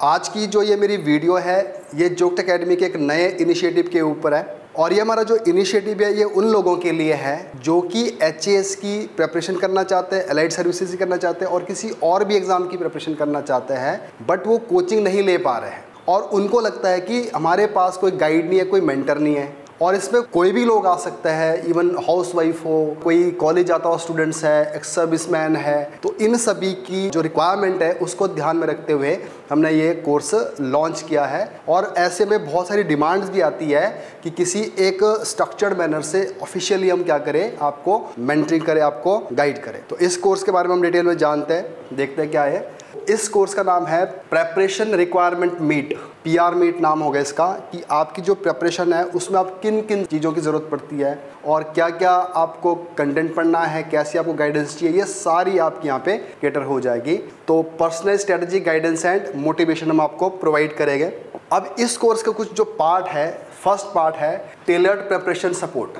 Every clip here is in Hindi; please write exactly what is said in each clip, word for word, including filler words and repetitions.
आज की जो ये मेरी वीडियो है ये जोक्ट एकेडमी के एक नए इनिशिएटिव के ऊपर है और ये हमारा जो इनिशिएटिव है ये उन लोगों के लिए है जो कि एच ए एस की प्रिपरेशन करना चाहते हैं, एलाइड सर्विसेज की करना चाहते हैं और किसी और भी एग्ज़ाम की प्रिपरेशन करना चाहते हैं, बट वो कोचिंग नहीं ले पा रहे हैं और उनको लगता है कि हमारे पास कोई गाइड नहीं है, कोई मेंटर नहीं है। और इसमें कोई भी लोग आ सकता है, इवन हाउसवाइफ हो, कोई कॉलेज जाता हो स्टूडेंट्स है, एक्स सर्विसमैन है। तो इन सभी की जो रिक्वायरमेंट है उसको ध्यान में रखते हुए हमने ये कोर्स लॉन्च किया है। और ऐसे में बहुत सारी डिमांड्स भी आती है कि किसी एक स्ट्रक्चर्ड मैनर से ऑफिशियली हम क्या करें, आपको मेंटरिंग करें, आपको गाइड करें। तो इस कोर्स के बारे में हम डिटेल में जानते हैं, देखते हैं क्या है। इस कोर्स का नाम है preparation requirement meet, P R meet नाम होगा इसका, कि आपकी जो प्रेपरेशन है उसमें आप किन किन चीज़ों की ज़रूरत पड़ती है और क्या क्या आपको कंटेंट पढ़ना है, कैसी आपको गाइडेंस चाहिए, ये सारी आपकी यहाँ पे कैटर हो जाएगी। तो personal strategy, guidance and motivation हम आपको प्रोवाइड करेंगे। अब इस कोर्स का कुछ जो पार्ट है, फर्स्ट पार्ट है टेलर्ड प्रेपरेशन सपोर्ट।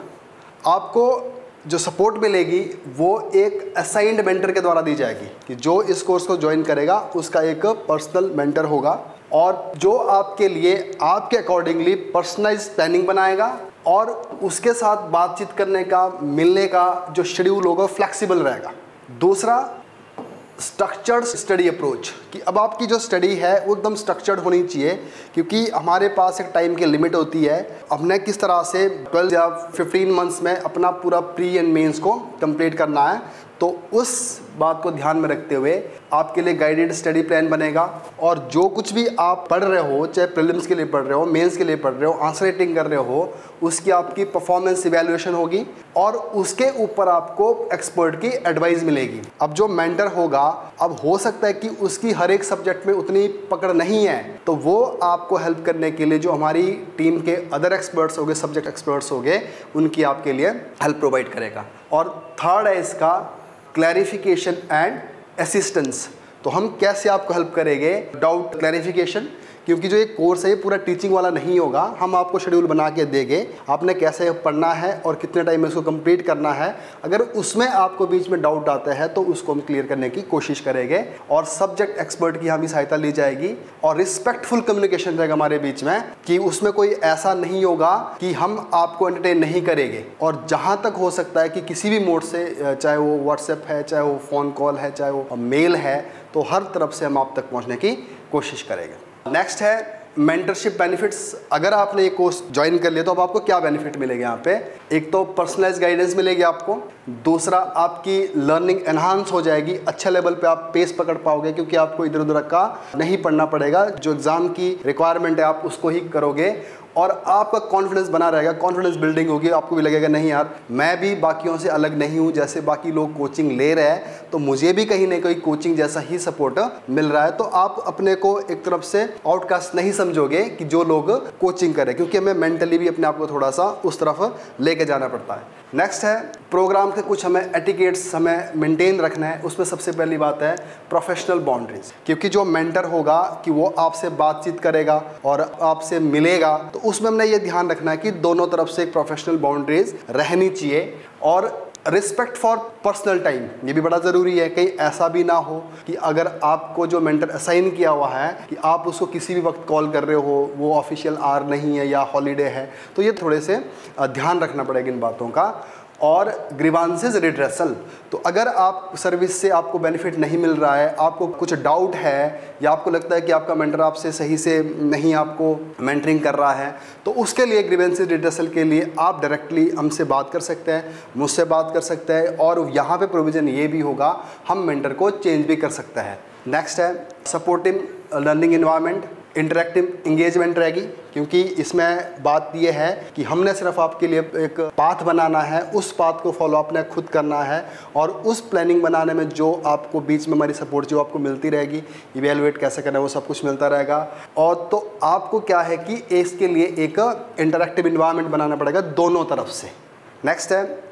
आपको जो सपोर्ट मिलेगी वो एक असाइंड मेंटर के द्वारा दी जाएगी कि जो इस कोर्स को ज्वाइन करेगा उसका एक पर्सनल मेंटर होगा और जो आपके लिए आपके अकॉर्डिंगली पर्सनलाइज प्लानिंग बनाएगा और उसके साथ बातचीत करने का, मिलने का जो शेड्यूल होगा फ्लेक्सिबल रहेगा। दूसरा, स्ट्रक्चर्ड स्टडी अप्रोच, कि अब आपकी जो स्टडी है वो एकदम स्ट्रक्चर्ड होनी चाहिए क्योंकि हमारे पास एक टाइम की लिमिट होती है। हमने किस तरह से ट्वेल्व या फिफ्टीन मंथ्स में अपना पूरा प्री एंड मेंस को कंप्लीट करना है, तो उस बात को ध्यान में रखते हुए आपके लिए गाइडेड स्टडी प्लान बनेगा और जो कुछ भी आप पढ़ रहे हो, चाहे प्रीलिम्स के लिए पढ़ रहे हो, मेंस के लिए पढ़ रहे हो, आंसर राइटिंग कर रहे हो, उसकी आपकी परफॉर्मेंस इवैल्यूएशन होगी और उसके ऊपर आपको एक्सपर्ट की एडवाइस मिलेगी। अब जो मेंटर होगा, अब हो सकता है कि उसकी हर एक सब्जेक्ट में उतनी पकड़ नहीं है, तो वो आपको हेल्प करने के लिए जो हमारी टीम के अदर एक्सपर्ट्स होंगे, सब्जेक्ट एक्सपर्ट्स होंगे, उनकी आपके लिए हेल्प प्रोवाइड करेगा। और थर्ड है इसका क्लैरिफिकेशन एंड असिस्टेंस। तो हम कैसे आपको हेल्प करेंगे, डाउट क्लैरिफिकेशन, क्योंकि जो ये कोर्स है ये पूरा टीचिंग वाला नहीं होगा, हम आपको शेड्यूल बना के देंगे, आपने कैसे पढ़ना है और कितने टाइम में इसको कंप्लीट करना है। अगर उसमें आपको बीच में डाउट आता है तो उसको हम क्लियर करने की कोशिश करेंगे और सब्जेक्ट एक्सपर्ट की हमें सहायता ली जाएगी और रिस्पेक्टफुल कम्युनिकेशन रहेगा हमारे बीच में, कि उसमें कोई ऐसा नहीं होगा कि हम आपको एंटरटेन नहीं करेंगे। और जहाँ तक हो सकता है कि किसी भी मोड से, चाहे वो व्हाट्सएप है, चाहे वो फ़ोन कॉल है, चाहे वो मेल है, तो हर तरफ से हम आप तक पहुँचने की कोशिश करेंगे। नेक्स्ट है मेंटरशिप बेनिफिट्स। अगर आपने ये कोर्स ज्वाइन कर लिया तो अब आपको क्या बेनिफिट मिलेगा यहाँ पे? एक तो पर्सनलाइज गाइडेंस मिलेगी आपको, दूसरा आपकी लर्निंग एनहांस हो जाएगी, अच्छे लेवल पे आप पेस पकड़ पाओगे क्योंकि आपको इधर उधर का नहीं पढ़ना पड़ेगा, जो एग्ज़ाम की रिक्वायरमेंट है आप उसको ही करोगे और आपका कॉन्फिडेंस बना रहेगा, कॉन्फिडेंस बिल्डिंग होगी। आपको भी लगेगा नहीं यार, मैं भी बाकियों से अलग नहीं हूँ, जैसे बाकी लोग कोचिंग ले रहे हैं तो मुझे भी कहीं ना कहीं कोचिंग जैसा ही सपोर्ट मिल रहा है। तो आप अपने को एक तरफ से आउटकास्ट नहीं समझोगे कि जो लोग कोचिंग करें, क्योंकि हमें मेंटली भी अपने आप को थोड़ा सा उस तरफ लेके जाना पड़ता है। नेक्स्ट है प्रोग्राम के कुछ हमें एटिकेट्स हमें मेंटेन रखना है। उसमें सबसे पहली बात है प्रोफेशनल बाउंड्रीज, क्योंकि जो मेंटर होगा कि वो आपसे बातचीत करेगा और आपसे मिलेगा, तो उसमें हमने ये ध्यान रखना है कि दोनों तरफ से एक प्रोफेशनल बाउंड्रीज रहनी चाहिए। और रिस्पेक्ट फॉर पर्सनल टाइम, ये भी बड़ा ज़रूरी है। कहीं ऐसा भी ना हो कि अगर आपको जो मेंटर असाइन किया हुआ है कि आप उसको किसी भी वक्त कॉल कर रहे हो, वो ऑफिशियल आवर नहीं है या हॉलीडे है, तो ये थोड़े से ध्यान रखना पड़ेगा इन बातों का। और ग्रीवांसेस रिड्रेसल, तो अगर आप सर्विस से आपको बेनिफिट नहीं मिल रहा है, आपको कुछ डाउट है या आपको लगता है कि आपका मेंटर आपसे सही से नहीं आपको मेंटरिंग कर रहा है, तो उसके लिए ग्रीवेंसेस रिड्रेसल के लिए आप डायरेक्टली हमसे बात कर सकते हैं, मुझसे बात कर सकते हैं और यहाँ पे प्रोविज़न ये भी होगा, हम मेंटर को चेंज भी कर सकते हैं। नेक्स्ट है supportive learning environment, interactive engagement रहेगी, क्योंकि इसमें बात यह है कि हमने सिर्फ आपके लिए एक पाथ बनाना है, उस पाथ को फॉलो आपने खुद करना है और उस प्लानिंग बनाने में जो आपको बीच में हमारी सपोर्ट जो आपको मिलती रहेगी, इवेलुएट कैसे करना है वो सब कुछ मिलता रहेगा। और तो आपको क्या है कि इसके लिए एक इंटरेक्टिव इन्वायरमेंट बनाना पड़ेगा दोनों तरफ से। नेक्स्ट है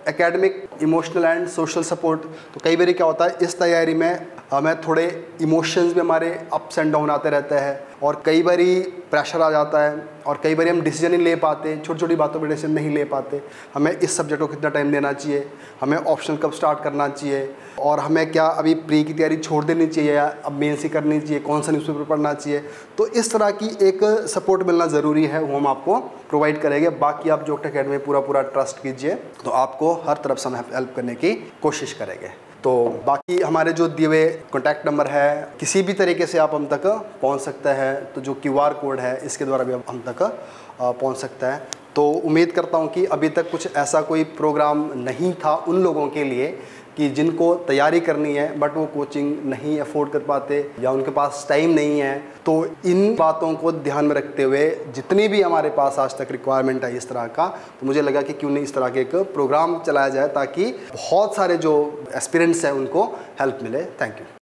academic, emotional and social support. तो कई बार क्या होता है, इस तैयारी में हमें थोड़े इमोशंस भी हमारे अप्स एंड डाउन आते रहते हैं और कई बार प्रेशर आ जाता है और कई बार हम डिसीजन नहीं ले पाते, छोटी छोटी बातों पर डिसीजन नहीं ले पाते। हमें इस सब्जेक्ट को कितना टाइम देना चाहिए, हमें ऑप्शनल कब स्टार्ट करना चाहिए और हमें क्या अभी प्री की तैयारी छोड़ देनी चाहिए या अब मेन सी करनी चाहिए, कौन सा न्यूज़पेपर पढ़ना चाहिए। तो इस तरह की एक सपोर्ट मिलना ज़रूरी है, वो हम आपको प्रोवाइड करेंगे। बाकी आप जोग्ट अकेडमी में पूरा पूरा ट्रस्ट कीजिए, तो आपको हर तरफ से हम हेल्प करने की कोशिश करेंगे। तो बाकी हमारे जो दिए हुए कॉन्टैक्ट नंबर है, किसी भी तरीके से आप हम तक पहुंच सकते हैं। तो जो क्यू आर कोड है इसके द्वारा भी हम तक पहुंच सकता है। तो उम्मीद करता हूं कि अभी तक कुछ ऐसा कोई प्रोग्राम नहीं था उन लोगों के लिए कि जिनको तैयारी करनी है बट वो कोचिंग नहीं अफोर्ड कर पाते या उनके पास टाइम नहीं है। तो इन बातों को ध्यान में रखते हुए जितनी भी हमारे पास आज तक रिक्वायरमेंट है इस तरह का, तो मुझे लगा कि क्यों नहीं इस तरह के एक प्रोग्राम चलाया जाए ताकि बहुत सारे जो एस्पिरेंट्स हैं उनको हेल्प मिले। Thank you.